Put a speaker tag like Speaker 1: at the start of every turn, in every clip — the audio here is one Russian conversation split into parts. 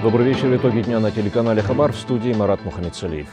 Speaker 1: Добрый вечер. Итоги дня на телеканале «Хабар», в студии Марат Мухаммедсалиев.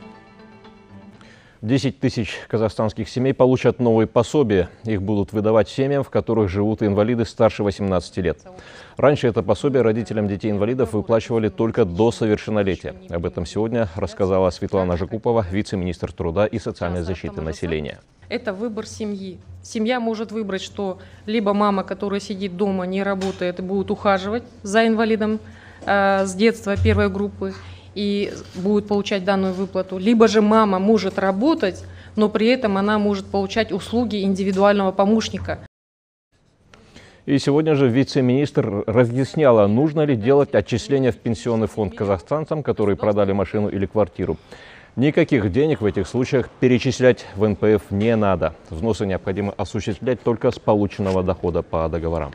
Speaker 1: 10 тысяч казахстанских семей получат новые пособия. Их будут выдавать семьям, в которых живут инвалиды старше 18 лет. Раньше это пособие родителям детей-инвалидов выплачивали только до совершеннолетия. Об этом сегодня рассказала Светлана Жакупова, вице-министр труда и социальной защиты населения.
Speaker 2: Это выбор семьи. Семья может выбрать, что либо мама, которая сидит дома, не работает и будет ухаживать за инвалидом с детства первой группы, и будет получать данную выплату. Либо же мама может работать, но при этом она может получать услуги индивидуального помощника.
Speaker 1: И сегодня же вице-министр разъясняла, нужно ли делать отчисления в пенсионный фонд казахстанцам, которые продали машину или квартиру. Никаких денег в этих случаях перечислять в НПФ не надо. Взносы необходимо осуществлять только с полученного дохода по договорам.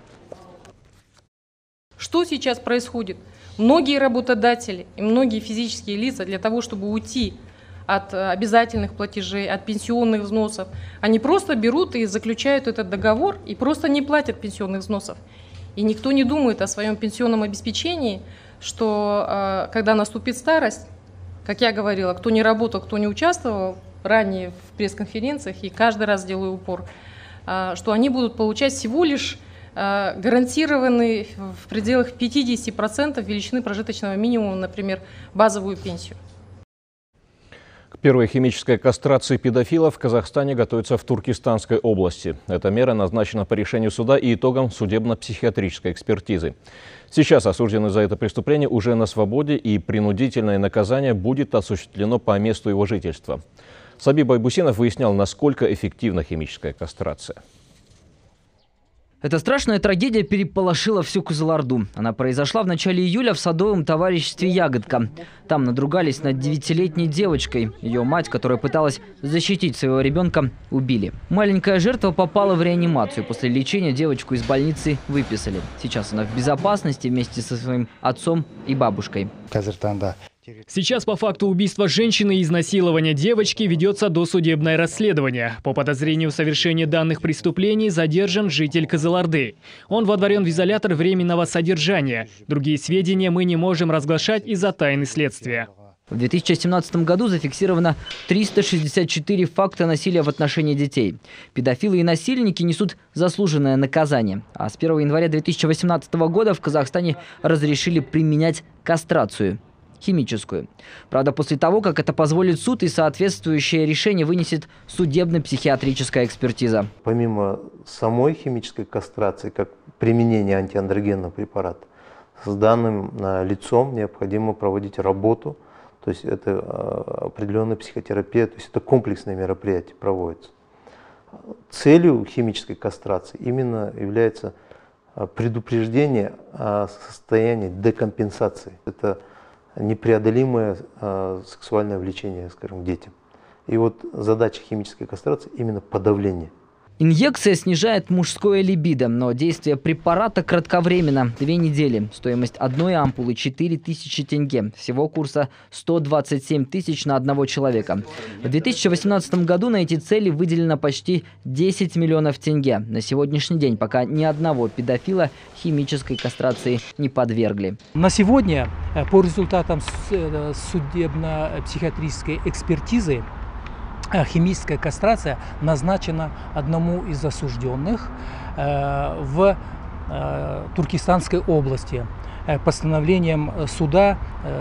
Speaker 2: Что сейчас происходит? Многие работодатели и многие физические лица для того, чтобы уйти от обязательных платежей, от пенсионных взносов, они просто берут и заключают этот договор и просто не платят пенсионных взносов. И никто не думает о своем пенсионном обеспечении, что когда наступит старость, как я говорила, кто не работал, кто не участвовал ранее в пресс-конференциях, и каждый раз делаю упор, что они будут получать всего лишь гарантированный в пределах 50% величины прожиточного минимума, например, базовую пенсию.
Speaker 1: К первой химической кастрации педофилов в Казахстане готовится в Туркестанской области. Эта мера назначена по решению суда и итогам судебно-психиатрической экспертизы. Сейчас осужденный за это преступление уже на свободе, и принудительное наказание будет осуществлено по месту его жительства. Сабиб Байбусинов выяснял, насколько эффективна химическая кастрация.
Speaker 3: Эта страшная трагедия переполошила всю Кызылорду. Она произошла в начале июля в садовом товариществе «Ягодка». Там надругались над 9-летней девочкой. Ее мать, которая пыталась защитить своего ребенка, убили. Маленькая жертва попала в реанимацию. После лечения девочку из больницы выписали. Сейчас она в безопасности вместе со своим отцом и бабушкой.
Speaker 4: Сейчас по факту убийства женщины и изнасилования девочки ведется досудебное расследование. По подозрению в совершении данных преступлений задержан житель Кызылорды. Он водворен в изолятор временного содержания. Другие сведения мы не можем разглашать из-за тайны следствия.
Speaker 3: В 2017 году зафиксировано 364 факта насилия в отношении детей. Педофилы и насильники несут заслуженное наказание. А с 1 января 2018 года в Казахстане разрешили применять кастрацию. Химическую. Правда, после того, как это позволит суд, и соответствующее решение вынесет судебно-психиатрическая экспертиза.
Speaker 5: Помимо самой химической кастрации, как применение антиандрогенного препарата, с данным лицом необходимо проводить работу, то есть это определенная психотерапия, то есть это комплексное мероприятие проводится. Целью химической кастрации именно является предупреждение о состоянии декомпенсации. Это непреодолимое сексуальное влечение, скажем, к детям. И вот задача химической кастрации именно подавление.
Speaker 3: Инъекция снижает мужское либидо, но действие препарата кратковременно – 2 недели. Стоимость одной ампулы – 4000 тенге. Всего курса 127 тысяч на одного человека. В 2018 году на эти цели выделено почти 10 миллионов тенге. На сегодняшний день пока ни одного педофила химической кастрации не подвергли.
Speaker 6: На сегодня по результатам судебно-психиатрической экспертизы химическая кастрация назначена одному из осужденных в Туркестанской области. Постановлением суда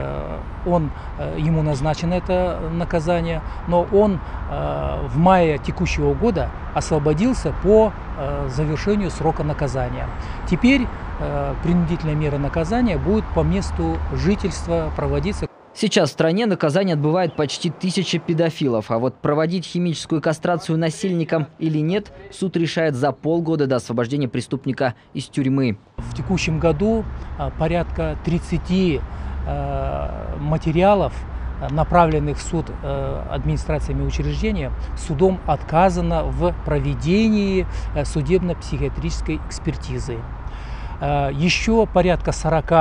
Speaker 6: ему назначено это наказание, но он в мае текущего года освободился по завершению срока наказания. Теперь принудительная мера наказания будет по месту жительства проводиться.
Speaker 3: Сейчас в стране наказание отбывает почти 1000 педофилов. А вот проводить химическую кастрацию насильникам или нет, суд решает за полгода до освобождения преступника из тюрьмы.
Speaker 6: В текущем году порядка 30 материалов, направленных в суд администрациями учреждения, судом отказано в проведении судебно-психиатрической экспертизы. Еще порядка 40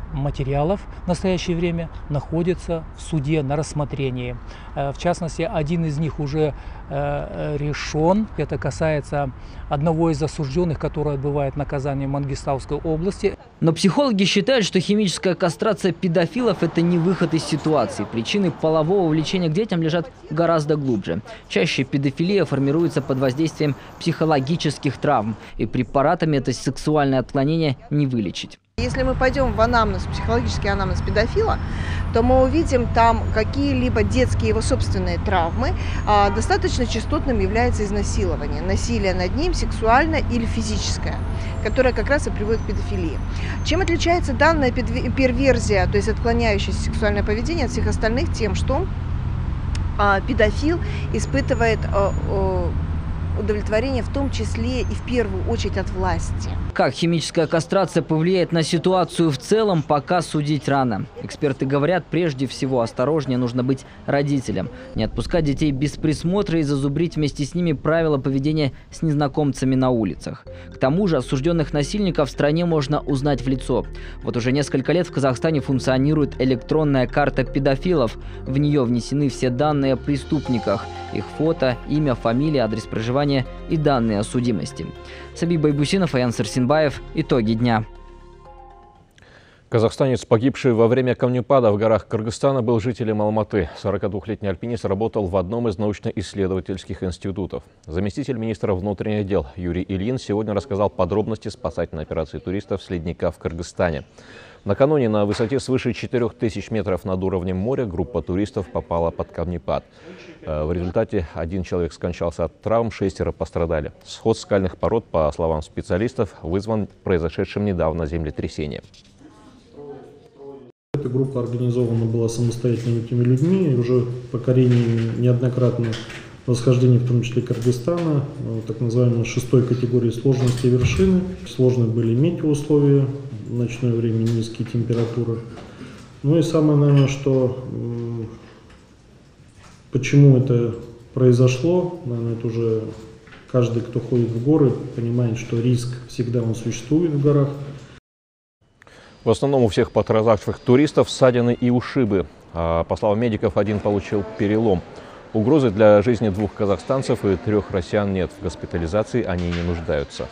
Speaker 6: материалов в настоящее время находится в суде на рассмотрении. В частности, один из них уже решен. Это касается одного из осужденных, который отбывает наказание в Мангистауской области.
Speaker 3: Но психологи считают, что химическая кастрация педофилов – это не выход из ситуации. Причины полового влечения к детям лежат гораздо глубже. Чаще педофилия формируется под воздействием психологических травм, и препаратами это сексуальное отклонение не вылечить.
Speaker 7: Если мы пойдем в анамнез, психологический анамнез педофила, то мы увидим там какие-либо детские его собственные травмы. Достаточно частотным является изнасилование, насилие над ним, сексуальное или физическое, которое как раз и приводит к педофилии. Чем отличается данная перверзия, то есть отклоняющееся сексуальное поведение от всех остальных? Тем, что педофил испытывает удовлетворение в том числе и в первую очередь от власти.
Speaker 3: Как химическая кастрация повлияет на ситуацию в целом, пока судить рано. Эксперты говорят, прежде всего осторожнее нужно быть родителям. Не отпускать детей без присмотра и зазубрить вместе с ними правила поведения с незнакомцами на улицах. К тому же осужденных насильников в стране можно узнать в лицо. Вот уже несколько лет в Казахстане функционирует электронная карта педофилов. В нее внесены все данные о преступниках. Их фото, имя, фамилия, адрес проживания и данные о судимости. Сабиб Байбусинов, Аян Сарсенбаев. Итоги дня.
Speaker 1: Казахстанец, погибший во время камнепада в горах Кыргызстана, был жителем Алматы. 42-летний альпинист работал в одном из научно-исследовательских институтов. Заместитель министра внутренних дел Юрий Ильин сегодня рассказал подробности спасательной операции туристов с ледника в Кыргызстане. Накануне на высоте свыше 4000 метров над уровнем моря группа туристов попала под камнепад. В результате один человек скончался от травм, 6 пострадали. Сход скальных пород, по словам специалистов, вызван произошедшим недавно землетрясением.
Speaker 8: Эта группа организована была самостоятельно этими людьми, и уже покорение неоднократно восхождение, в том числе Кыргызстана, так называемой 6-й категории сложности вершины. Сложные были метеоусловия, в ночное время низкие температуры. Ну и самое, наверное, что почему это произошло, наверное, это уже каждый, кто ходит в горы, понимает, что риск всегда он существует в горах.
Speaker 1: В основном у всех пострадавших туристов ссадины и ушибы. По словам медиков, один получил перелом. Угрозы для жизни 2 казахстанцев и 3 россиян нет. В госпитализации они не нуждаются.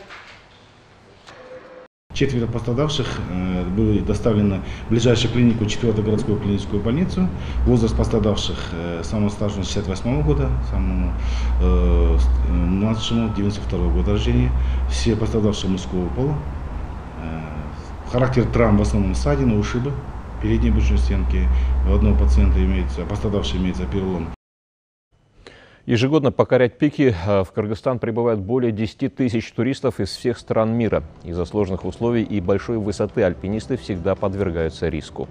Speaker 9: 4 пострадавших были доставлены в ближайшую клинику, 4-ю городскую клиническую больницу. Возраст пострадавших самому старшему 68 года, самому младшему 92 года рождения. Все пострадавшие мужского пола. Характер травм в основном ссадины, ушибы передней брюшной стенки. У одного пациента пострадавшего имеется перелом.
Speaker 1: Ежегодно покорять пики в Кыргызстан прибывают более 10 тысяч туристов из всех стран мира. Из-за сложных условий и большой высоты альпинисты всегда подвергаются риску.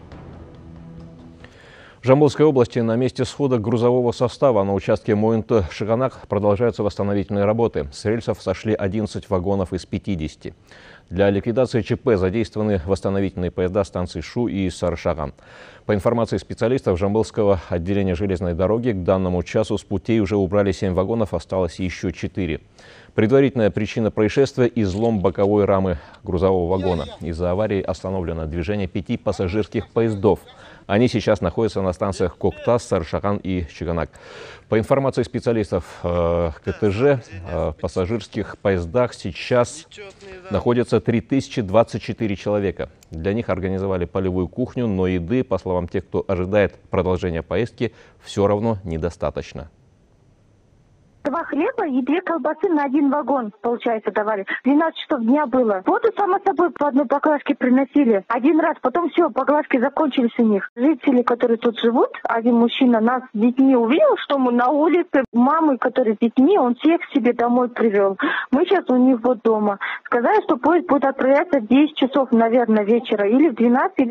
Speaker 1: В Жамбылской области на месте схода грузового состава на участке Моинты-Шиганак продолжаются восстановительные работы. С рельсов сошли 11 вагонов из 50. Для ликвидации ЧП задействованы восстановительные поезда станций Шу и Сарышаган. По информации специалистов Жамбылского отделения железной дороги, к данному часу с путей уже убрали 7 вагонов, осталось еще 4. Предварительная причина происшествия – излом боковой рамы грузового вагона. Из-за аварии остановлено движение 5 пассажирских поездов. Они сейчас находятся на станциях Коктас, Сарышаган и Шиганак. По информации специалистов КТЖ, в пассажирских поездах сейчас находятся 3024 человека. Для них организовали полевую кухню, но еды, по словам тех, кто ожидает продолжения поездки, все равно недостаточно.
Speaker 10: 2 хлеба и 2 колбасы на 1 вагон, получается, давали. 12 часов дня было. Воду, само собой, по одной баклажке приносили. 1 раз, потом все, баклажки закончились у них. Жители, которые тут живут, один мужчина нас с детьми увидел, что мы на улице. Мамы, которые с детьми, он всех к себе домой привел. Мы сейчас у них вот дома. Сказали, что поезд будет отправляться в 10 часов, наверное, вечера. Или в 12.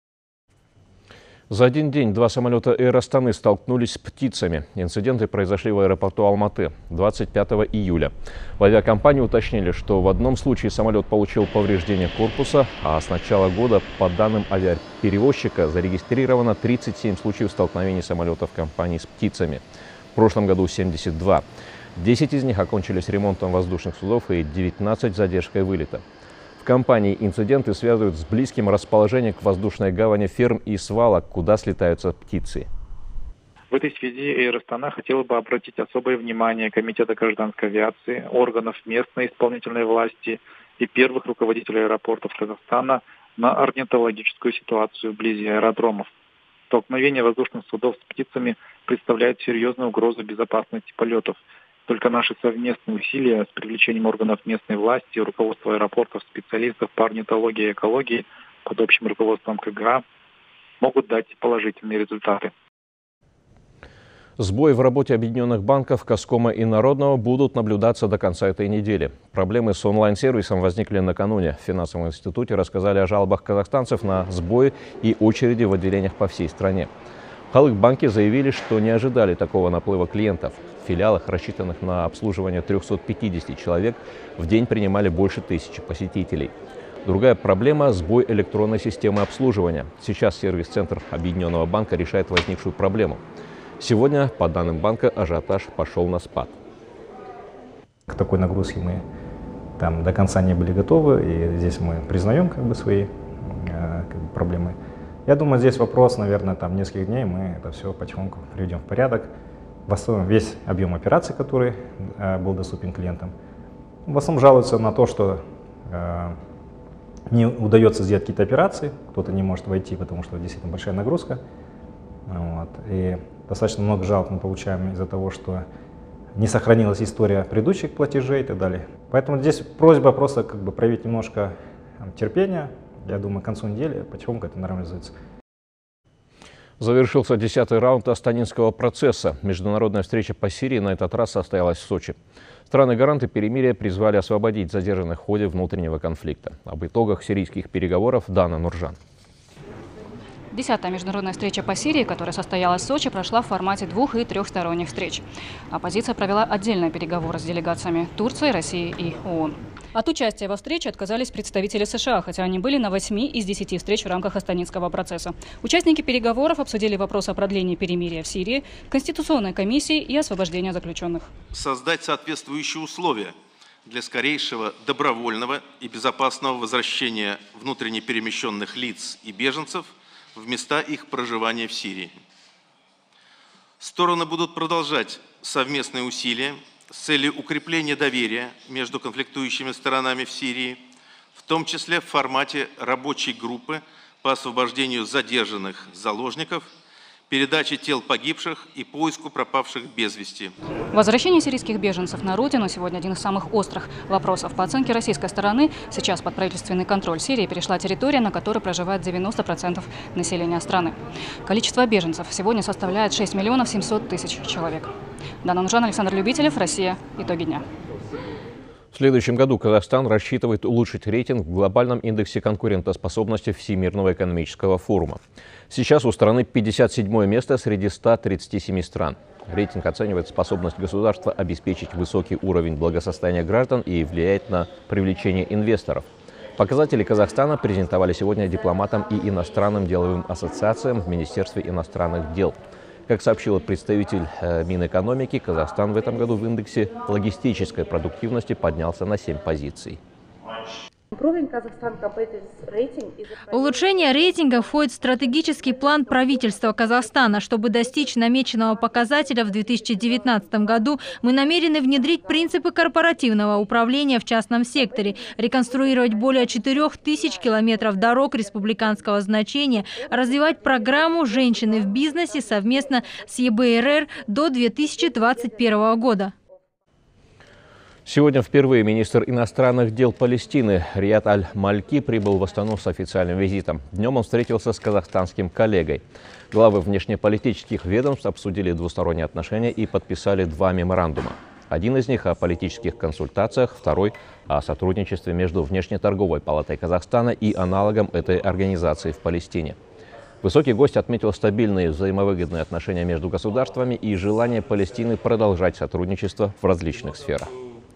Speaker 1: За один день 2 самолета Air Astana столкнулись с птицами. Инциденты произошли в аэропорту Алматы 25 июля. В авиакомпании уточнили, что в одном случае самолет получил повреждение корпуса, а с начала года, по данным авиаперевозчика, зарегистрировано 37 случаев столкновений самолетов компании с птицами. В прошлом году 72. 10 из них окончились ремонтом воздушных судов и 19 задержкой вылета. В компании инциденты связывают с близким расположением к воздушной гавани ферм и свалок, куда слетаются птицы.
Speaker 11: В этой связи Эйр Астана хотела бы обратить особое внимание Комитета гражданской авиации, органов местной исполнительной власти и первых руководителей аэропортов Казахстана на орнитологическую ситуацию вблизи аэродромов. Столкновение воздушных судов с птицами представляет серьезную угрозу безопасности полетов. Только наши совместные усилия с привлечением органов местной власти, руководства аэропортов, специалистов по орнитологии и экологии под общим руководством КГА могут дать положительные результаты.
Speaker 1: Сбои в работе объединенных банков Казкома и Народного будут наблюдаться до конца этой недели. Проблемы с онлайн-сервисом возникли накануне. В финансовом институте рассказали о жалобах казахстанцев на сбои и очереди в отделениях по всей стране. В Халык-банке заявили, что не ожидали такого наплыва клиентов. В филиалах, рассчитанных на обслуживание 350 человек, в день принимали больше 1000 посетителей. Другая проблема – сбой электронной системы обслуживания. Сейчас сервис-центр Объединенного банка решает возникшую проблему. Сегодня, по данным банка, ажиотаж пошел на спад.
Speaker 12: К такой нагрузке мы там до конца не были готовы, и здесь мы признаем свои проблемы. Я думаю, здесь вопрос, наверное, нескольких дней, мы это все потихоньку приведем в порядок. Восстановим весь объем операций, который был доступен клиентам. В основном жалуются на то, что не удается сделать какие-то операции, кто-то не может войти, потому что действительно большая нагрузка. И достаточно много жалоб мы получаем из-за того, что не сохранилась история предыдущих платежей и так далее. Поэтому здесь просьба просто проявить немножко терпения. Я думаю, к концу недели потихоньку это нормализуется.
Speaker 1: Завершился 10-й раунд астанинского процесса. Международная встреча по Сирии на этот раз состоялась в Сочи. Страны-гаранты перемирия призвали освободить задержанных в ходе внутреннего конфликта. Об итогах сирийских переговоров Дана Нуржан.
Speaker 13: 10-я международная встреча по Сирии, которая состоялась в Сочи, прошла в формате 2- и 3-сторонних встреч. Оппозиция провела отдельные переговоры с делегациями Турции, России и ООН. От участия во встрече отказались представители США, хотя они были на 8 из 10 встреч в рамках астанинского процесса. Участники переговоров обсудили вопрос о продлении перемирия в Сирии, Конституционной комиссии и освобождения заключенных.
Speaker 14: Создать соответствующие условия для скорейшего добровольного и безопасного возвращения внутренне перемещенных лиц и беженцев в места их проживания в Сирии. Стороны будут продолжать совместные усилия с целью укрепления доверия между конфликтующими сторонами в Сирии, в том числе в формате рабочей группы по освобождению задержанных заложников, передаче тел погибших и поиску пропавших без вести.
Speaker 13: Возвращение сирийских беженцев на родину сегодня один из самых острых вопросов. По оценке российской стороны, сейчас под правительственный контроль Сирии перешла территория, на которой проживает 90% населения страны. Количество беженцев сегодня составляет 6 700 000 человек. Дана Нуржан, Александр Любителев, Россия. Итоги дня.
Speaker 1: В следующем году Казахстан рассчитывает улучшить рейтинг в глобальном индексе конкурентоспособности Всемирного экономического форума. Сейчас у страны 57-е место среди 137 стран. Рейтинг оценивает способность государства обеспечить высокий уровень благосостояния граждан и влияет на привлечение инвесторов. Показатели Казахстана презентовали сегодня дипломатам и иностранным деловым ассоциациям в Министерстве иностранных дел. Как сообщил представитель Минэкономики, Казахстан в этом году в индексе логистической продуктивности поднялся на 7 позиций.
Speaker 15: Улучшение рейтинга входит в стратегический план правительства Казахстана. Чтобы достичь намеченного показателя в 2019 году, мы намерены внедрить принципы корпоративного управления в частном секторе, реконструировать более 4000 километров дорог республиканского значения, развивать программу «Женщины в бизнесе» совместно с ЕБРР до 2021 года.
Speaker 1: Сегодня впервые министр иностранных дел Палестины Рияд Аль-Мальки прибыл в Астану с официальным визитом. Днем он встретился с казахстанским коллегой. Главы внешнеполитических ведомств обсудили двусторонние отношения и подписали 2 меморандума. Один из них о политических консультациях, второй о сотрудничестве между Внешнеторговой палатой Казахстана и аналогом этой организации в Палестине. Высокий гость отметил стабильные взаимовыгодные отношения между государствами и желание Палестины продолжать сотрудничество в различных сферах.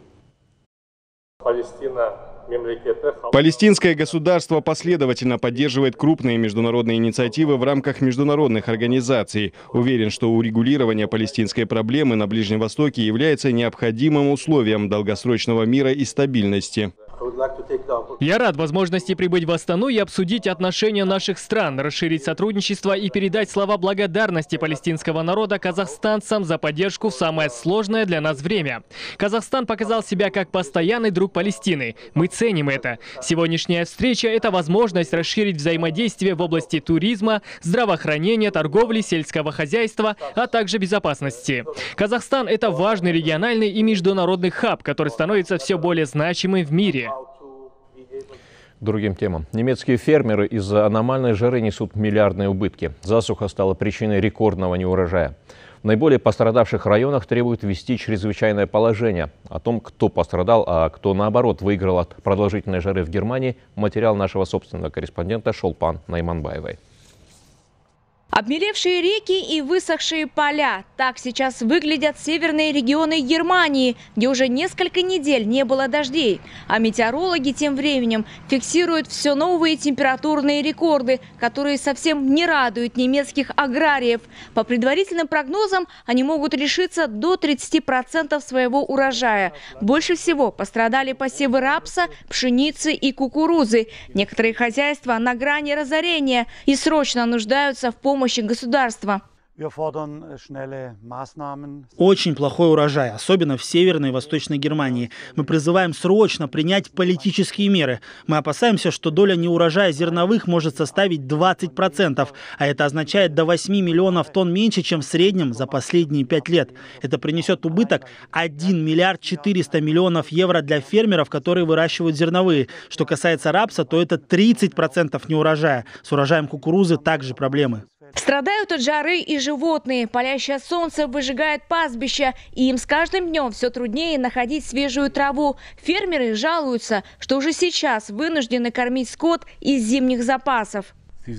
Speaker 16: Палестинское государство последовательно поддерживает крупные международные инициативы в рамках международных организаций. Уверен, что урегулирование палестинской проблемы на Ближнем Востоке является необходимым условием долгосрочного мира и стабильности.
Speaker 4: Я рад возможности прибыть в Астану и обсудить отношения наших стран, расширить сотрудничество и передать слова благодарности палестинского народа казахстанцам за поддержку в самое сложное для нас время. Казахстан показал себя как постоянный друг Палестины. Мы ценим это. Сегодняшняя встреча – это возможность расширить взаимодействие в области туризма, здравоохранения, торговли, сельского хозяйства, а также безопасности. Казахстан – это важный региональный и международный хаб, который становится все более значимым в мире.
Speaker 1: К другим темам. Немецкие фермеры из-за аномальной жары несут миллиардные убытки. Засуха стала причиной рекордного неурожая. В наиболее пострадавших районах требуют ввести чрезвычайное положение. О том, кто пострадал, а кто, наоборот, выиграл от продолжительной жары в Германии, материал нашего собственного корреспондента Шолпан Найманбаевой.
Speaker 17: Обмелевшие реки и высохшие поля. Так сейчас выглядят северные регионы Германии, где уже несколько недель не было дождей. А метеорологи тем временем фиксируют все новые температурные рекорды, которые совсем не радуют немецких аграриев. По предварительным прогнозам, они могут лишиться до 30% своего урожая. Больше всего пострадали посевы рапса, пшеницы и кукурузы. Некоторые хозяйства на грани разорения и срочно нуждаются в помощи государства.
Speaker 18: Очень плохой урожай, особенно в Северной и Восточной Германии. Мы призываем срочно принять политические меры. Мы опасаемся, что доля неурожая зерновых может составить 20%, а это означает до 8 миллионов тонн меньше, чем в среднем за последние 5 лет. Это принесет убыток 1 миллиард 400 миллионов евро для фермеров, которые выращивают зерновые. Что касается рапса, то это 30% неурожая. С урожаем кукурузы также проблемы.
Speaker 17: Страдают от жары и животные. Палящее солнце выжигает пастбища, и им с каждым днем все труднее находить свежую траву. Фермеры жалуются, что уже сейчас вынуждены кормить скот из зимних запасов.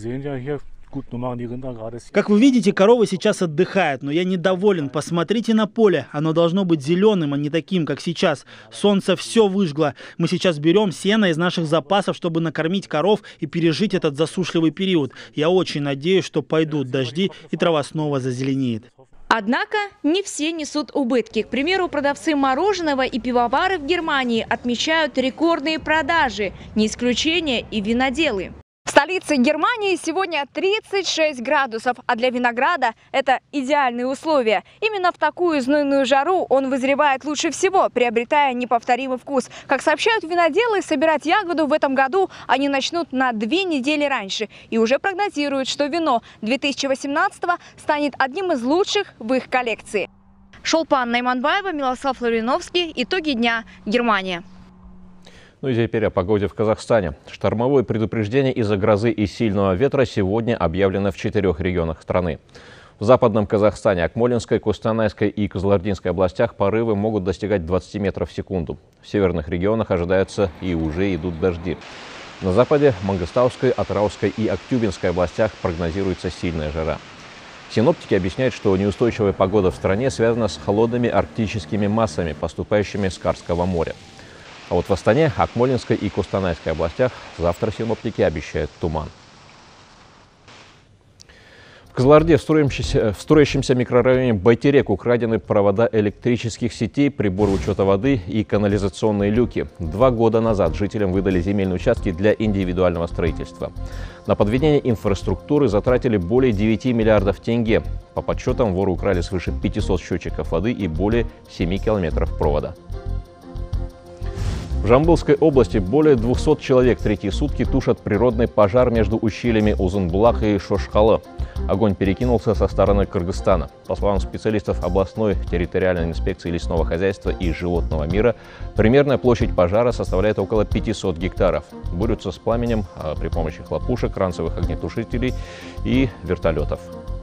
Speaker 18: Как вы видите, коровы сейчас отдыхают, но я недоволен. Посмотрите на поле. Оно должно быть зеленым, а не таким, как сейчас. Солнце все выжгло. Мы сейчас берем сено из наших запасов, чтобы накормить коров и пережить этот засушливый период. Я очень надеюсь, что пойдут дожди и трава снова зазеленеет.
Speaker 17: Однако не все несут убытки. К примеру, продавцы мороженого и пивовары в Германии отмечают рекордные продажи. Не исключение и виноделы. В столице Германии сегодня 36 градусов, а для винограда это идеальные условия. Именно в такую знойную жару он вызревает лучше всего, приобретая неповторимый вкус. Как сообщают виноделы, собирать ягоду в этом году они начнут на 2 недели раньше. И уже прогнозируют, что вино 2018-го станет одним из лучших в их коллекции. Шолпан Найманбаева, Милослав Лавриновский. Итоги дня. Германия.
Speaker 1: Ну и теперь о погоде в Казахстане. Штормовое предупреждение из-за грозы и сильного ветра сегодня объявлено в 4 регионах страны. В западном Казахстане, Акмолинской, Кустанайской и Кызылординской областях порывы могут достигать 20 метров в секунду. В северных регионах ожидаются и уже идут дожди. На западе, Мангостауской, Атырауской и Актюбинской областях прогнозируется сильная жара. Синоптики объясняют, что неустойчивая погода в стране связана с холодными арктическими массами, поступающими с Карского моря. А вот в Астане, Акмолинской и Кустанайской областях завтра синоптики обещают туман. В Кызылорде, в строящемся микрорайоне Байтерек, украдены провода электрических сетей, приборы учета воды и канализационные люки. 2 года назад жителям выдали земельные участки для индивидуального строительства. На подведение инфраструктуры затратили более 9 миллиардов тенге. По подсчетам, воры украли свыше 500 счетчиков воды и более 7 километров провода. В Жамбылской области более 200 человек третьи сутки тушат природный пожар между ущельями Узунбулак и Шошхалы. Огонь перекинулся со стороны Кыргызстана. По словам специалистов областной территориальной инспекции лесного хозяйства и животного мира, примерная площадь пожара составляет около 500 гектаров. Борются с пламенем при помощи хлопушек, ранцевых огнетушителей и вертолетов.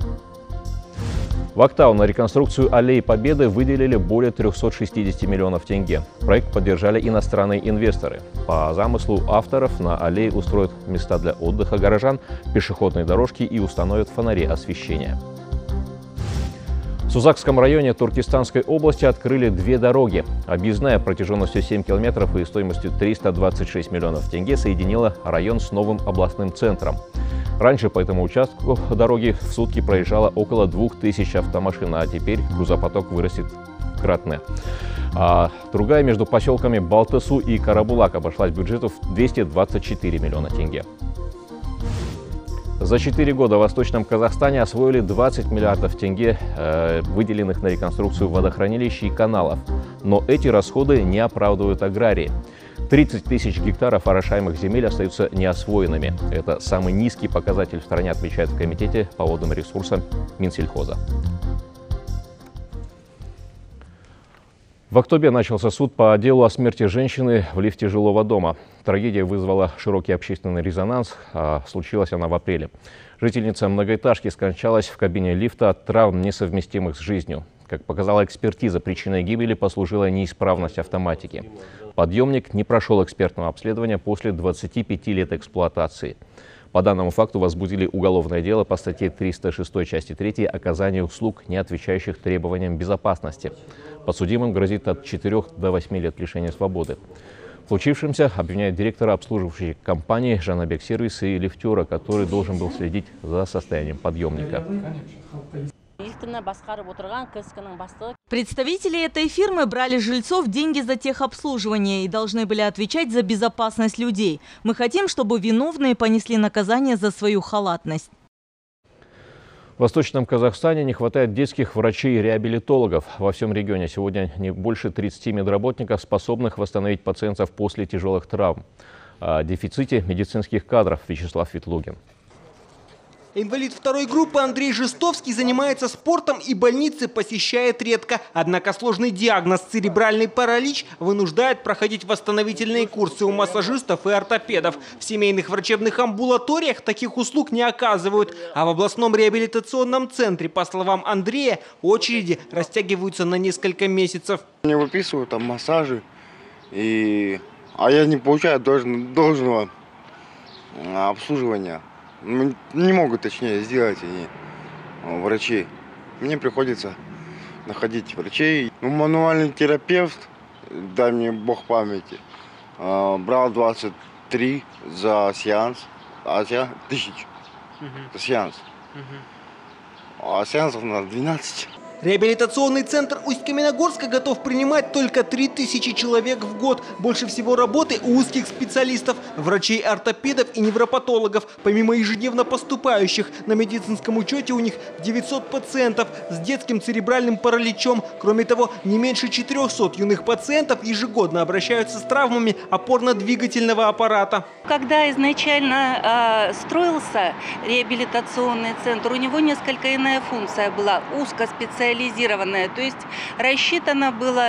Speaker 1: В Актау на реконструкцию Аллеи Победы выделили более 360 миллионов тенге. Проект поддержали иностранные инвесторы. По замыслу авторов на аллее устроят места для отдыха горожан, пешеходные дорожки и установят фонари освещения. В Сузакском районе Туркестанской области открыли 2 дороги. Объездная протяженностью 7 километров и стоимостью 326 миллионов тенге соединила район с новым областным центром. Раньше по этому участку дороги в сутки проезжало около 2000 автомашин, а теперь грузопоток вырастет кратно. А другая между поселками Балтасу и Карабулак обошлась бюджету в 224 миллиона тенге. За 4 года в Восточном Казахстане освоили 20 миллиардов тенге, выделенных на реконструкцию водохранилищ и каналов. Но эти расходы не оправдывают аграрии. 30 тысяч гектаров орошаемых земель остаются неосвоенными. Это самый низкий показатель в стране, отмечают в Комитете по водным ресурсам Минсельхоза. В октябре начался суд по делу о смерти женщины в лифте жилого дома. Трагедия вызвала широкий общественный резонанс, а случилась она в апреле. Жительница многоэтажки скончалась в кабине лифта от травм, несовместимых с жизнью. Как показала экспертиза, причиной гибели послужила неисправность автоматики. Подъемник не прошел экспертного обследования после 25 лет эксплуатации. По данному факту возбудили уголовное дело по статье 306 части 3 «Оказание услуг, не отвечающих требованиям безопасности». Подсудимым грозит от 4 до 8 лет лишения свободы. В случившемся обвиняют директора обслуживающей компании «Жанабек Сервис» и лифтера, который должен был следить за состоянием подъемника.
Speaker 19: Представители этой фирмы брали жильцов деньги за техобслуживание и должны были отвечать за безопасность людей. Мы хотим, чтобы виновные понесли наказание за свою халатность.
Speaker 1: В Восточном Казахстане не хватает детских врачей и реабилитологов. Во всем регионе сегодня не больше 30 медработников, способных восстановить пациентов после тяжелых травм. О дефиците медицинских кадров Вячеслав Ветлугин.
Speaker 20: Инвалид второй группы Андрей Жестовский занимается спортом и больницы посещает редко. Однако сложный диагноз церебральный паралич вынуждает проходить восстановительные курсы у массажистов и ортопедов. В семейных врачебных амбулаториях таких услуг не оказывают. А в областном реабилитационном центре, по словам Андрея, очереди растягиваются на несколько месяцев.
Speaker 21: Мне выписывают там массажи, а я не получаю должного обслуживания. Не могут, точнее, сделать они, врачи. Мне приходится находить врачей. Мануальный терапевт, дай мне бог памяти, брал 23 за сеанс, а я 1000 за сеанс. А сеансов у нас 12.
Speaker 20: Реабилитационный центр Усть-Каменогорска готов принимать только 3000 человек в год. Больше всего работы у узких специалистов, врачей, ортопедов и невропатологов. Помимо ежедневно поступающих, на медицинском учете у них 900 пациентов с детским церебральным параличом. Кроме того, не меньше 400 юных пациентов ежегодно обращаются с травмами опорно-двигательного аппарата.
Speaker 19: Когда изначально строился реабилитационный центр, у него несколько иная функция была, узкоспециализированная. То есть рассчитано было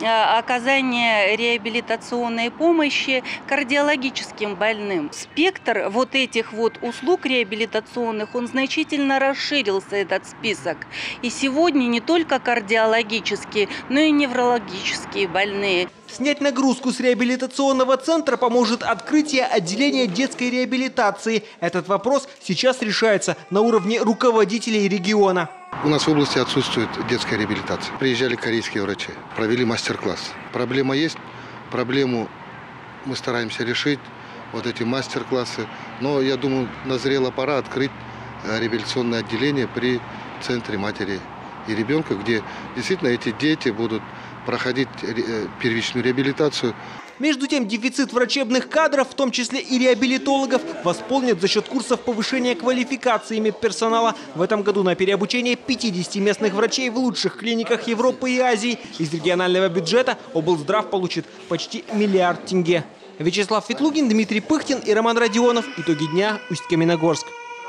Speaker 19: оказание реабилитационной помощи кардиологическим больным. Спектр вот этих вот услуг реабилитационных, он значительно расширился, этот список. И сегодня не только кардиологические, но и неврологические больные.
Speaker 20: Снять нагрузку с реабилитационного центра поможет открытие отделения детской реабилитации. Этот вопрос сейчас решается на уровне руководителей региона.
Speaker 22: У нас в области отсутствует детская реабилитация. Приезжали корейские врачи, провели мастер-класс. Проблема есть, проблему мы стараемся решить, вот эти мастер-классы. Но я думаю, назрела пора открыть реабилитационное отделение при центре матери и ребенка, где действительно эти дети будут проходить первичную реабилитацию.
Speaker 20: Между тем, дефицит врачебных кадров, в том числе и реабилитологов, восполнят за счет курсов повышения квалификации медперсонала. В этом году на переобучение 50 местных врачей в лучших клиниках Европы и Азии. Из регионального бюджета облздрав получит почти 1 миллиард тенге. Вячеслав Ветлугин, Дмитрий Пыхтин и Роман Родионов. Итоги дня. Усть-Каменогорск.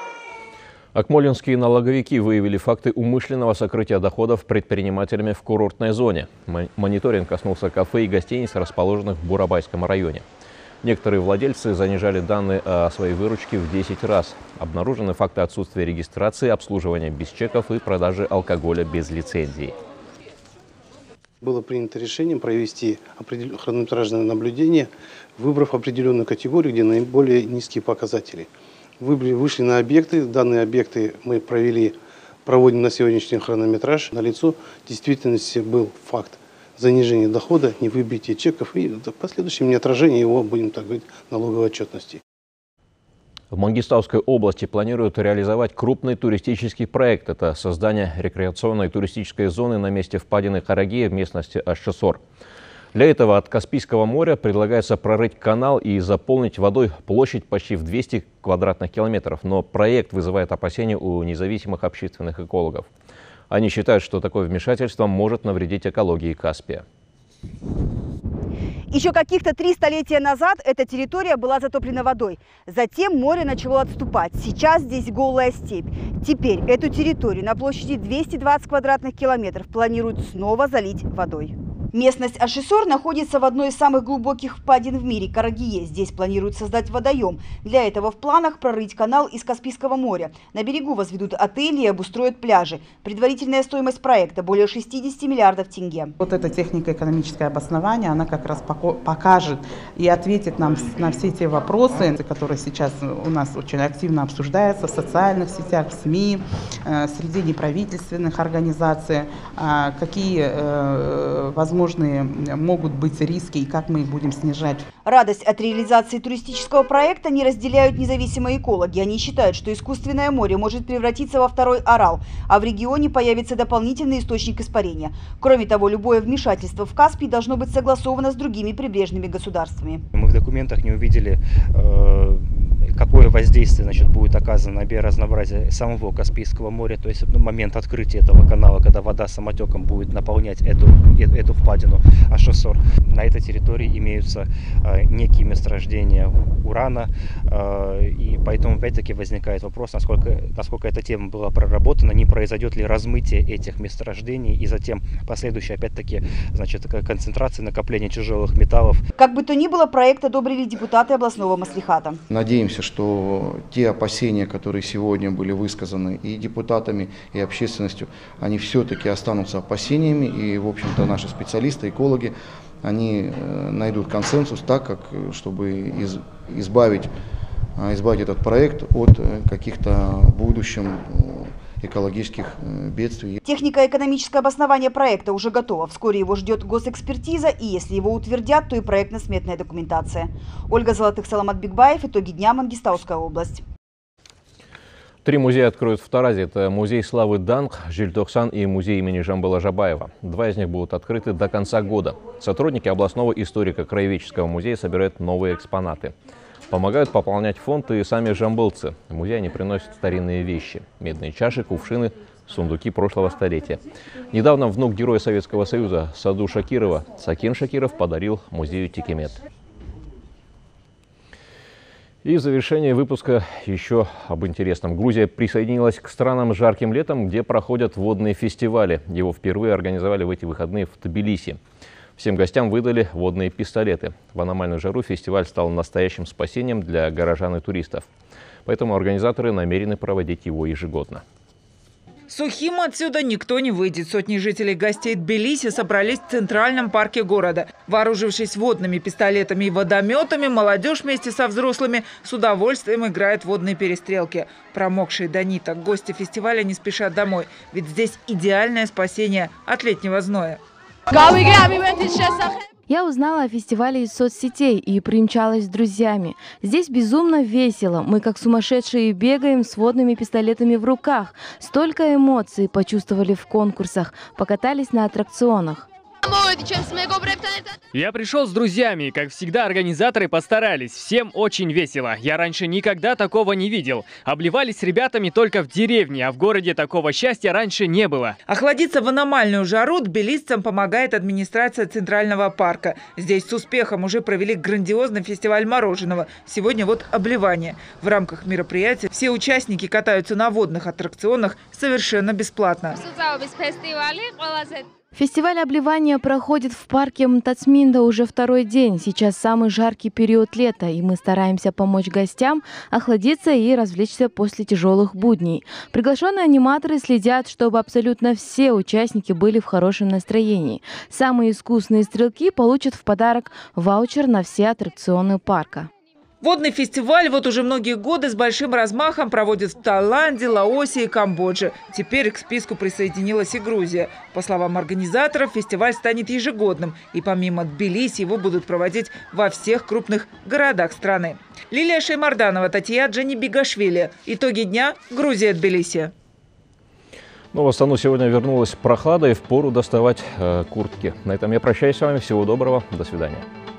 Speaker 1: Акмолинские налоговики выявили факты умышленного сокрытия доходов предпринимателями в курортной зоне. Мониторинг коснулся кафе и гостиниц, расположенных в Бурабайском районе. Некоторые владельцы занижали данные о своей выручке в 10 раз. Обнаружены факты отсутствия регистрации, обслуживания без чеков и продажи алкоголя без лицензии.
Speaker 23: Было принято решение провести хронометражное наблюдение, выбрав определенную категорию, где наиболее низкие показатели. Вышли на объекты, данные объекты мы проводим на сегодняшний хронометраж. Налицо в действительности был факт занижения дохода, невыбития чеков и в последующем неотражение его, будем так говорить, налоговой отчетности.
Speaker 1: В Мангистауской области планируют реализовать крупный туристический проект. Это создание рекреационной туристической зоны на месте впадины Карагия в местности Аш-Шосор. Для этого от Каспийского моря предлагается прорыть канал и заполнить водой площадь почти в 200 квадратных километров. Но проект вызывает опасения у независимых общественных экологов. Они считают, что такое вмешательство может навредить экологии Каспия.
Speaker 2: Еще каких-то 3 столетия назад эта территория была затоплена водой. Затем море начало отступать. Сейчас здесь голая степь. Теперь эту территорию на площади 220 квадратных километров планируют снова залить водой. Местность Аш-Шосор находится в одной из самых глубоких впадин в мире – Карагие. Здесь планируют создать водоем. Для этого в планах прорыть канал из Каспийского моря. На берегу возведут отели и обустроят пляжи. Предварительная стоимость проекта – более 60 миллиардов тенге.
Speaker 5: Вот это технико-экономическое обоснование, она как раз покажет и ответит нам на все те вопросы, которые сейчас у нас очень активно обсуждаются в социальных сетях, в СМИ, среди неправительственных организаций, какие возможные могут быть риски и как мы их будем снижать.
Speaker 2: Радость от реализации туристического проекта не разделяют независимые экологи. Они считают, что искусственное море может превратиться во второй Арал, а в регионе появится дополнительный источник испарения. Кроме того, любое вмешательство в Каспий должно быть согласовано с другими прибрежными государствами.
Speaker 6: Мы в документах не увидели, какое воздействие будет оказано на биоразнообразие самого Каспийского моря, то есть в момент открытия этого канала, когда вода самотеком будет наполнять эту впадину Аш-Шосор. На этой территории имеются некие месторождения урана, и поэтому опять-таки возникает вопрос, насколько эта тема была проработана, не произойдет ли размытие этих месторождений и затем последующая опять-таки концентрация накопления тяжелых металлов.
Speaker 2: Как бы то ни было, проект одобрили депутаты областного маслихата.
Speaker 24: Надеемся, что те опасения, которые сегодня были высказаны и депутатами, и общественностью, они все-таки останутся опасениями, и, в общем-то, наши специалисты, экологи, они найдут консенсус так, чтобы избавить этот проект от каких-то в будущем экологических бедствий.
Speaker 2: Технико-экономическое обоснование проекта уже готово. Вскоре его ждет госэкспертиза, и если его утвердят, то и проектно-сметная документация. Ольга Золотых, Саламат Бигбаев. Итоги дня. Мангистауская область.
Speaker 1: 3 музея откроют в Таразе. Это музей славы Данг, Жильтоксан и музей имени Жамбыла Жабаева. 2 из них будут открыты до конца года. Сотрудники областного историко-краеведческого музея собирают новые экспонаты. Помогают пополнять фонд и сами жамбылцы. В музей они приносят старинные вещи – медные чаши, кувшины, сундуки прошлого столетия. Недавно внук героя Советского Союза Саду Шакирова Сакин Шакиров подарил музею Текемет. И в завершение выпуска еще об интересном. Грузия присоединилась к странам с жарким летом, где проходят водные фестивали. Его впервые организовали в эти выходные в Тбилиси. Всем гостям выдали водные пистолеты. В аномальную жару фестиваль стал настоящим спасением для горожан и туристов. Поэтому организаторы намерены проводить его ежегодно.
Speaker 25: Сухим отсюда никто не выйдет. Сотни жителей гостей Тбилиси собрались в центральном парке города. Вооружившись водными пистолетами и водометами, молодежь вместе со взрослыми с удовольствием играет в водные перестрелки. Промокшие до ниток гости фестиваля не спешат домой, ведь здесь идеальное спасение от летнего зноя.
Speaker 26: Я узнала о фестивале из соцсетей и примчалась с друзьями. Здесь безумно весело. Мы как сумасшедшие бегаем с водными пистолетами в руках. Столько эмоций почувствовали в конкурсах, покатались на аттракционах.
Speaker 4: Я пришел с друзьями, и, как всегда, организаторы постарались. Всем очень весело. Я раньше никогда такого не видел. Обливались с ребятами только в деревне, а в городе такого счастья раньше не было.
Speaker 25: Охладиться в аномальную жару тбилисцам помогает администрация Центрального парка. Здесь с успехом уже провели грандиозный фестиваль мороженого. Сегодня вот обливание. В рамках мероприятия все участники катаются на водных аттракционах совершенно бесплатно.
Speaker 26: Фестиваль обливания проходит в парке Мтацминда уже 2-й день. Сейчас самый жаркий период лета, и мы стараемся помочь гостям охладиться и развлечься после тяжелых будней. Приглашенные аниматоры следят, чтобы абсолютно все участники были в хорошем настроении. Самые искусные стрелки получат в подарок ваучер на все аттракционы парка.
Speaker 25: Водный фестиваль вот уже многие годы с большим размахом проводят в Таиланде, Лаосе и Камбодже. Теперь к списку присоединилась и Грузия. По словам организаторов, фестиваль станет ежегодным. И помимо Тбилиси его будут проводить во всех крупных городах страны. Лилия Шеймарданова, Татьяна Джанибигашвили. Итоги дня. Грузия, Тбилиси.
Speaker 1: Ну, в Астану сегодня вернулась прохлада и впору доставать куртки. На этом я прощаюсь с вами. Всего доброго. До свидания.